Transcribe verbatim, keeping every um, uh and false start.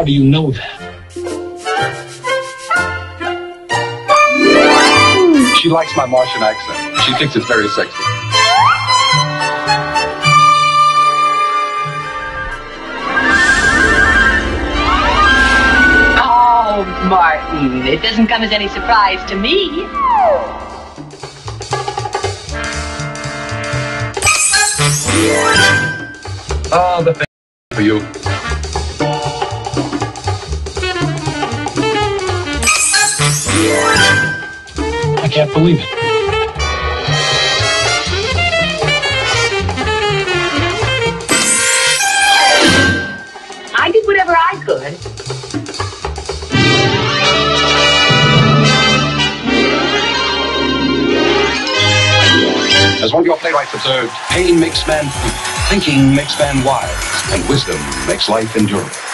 do you know that? She likes my Martian accent. She thinks it's very sexy. Oh, Martin, it doesn't come as any surprise to me. Oh, the thing for you. I can't believe it. I did whatever I could. As one of your playwrights observed, pain makes man think, thinking makes man wise, and wisdom makes life endurable.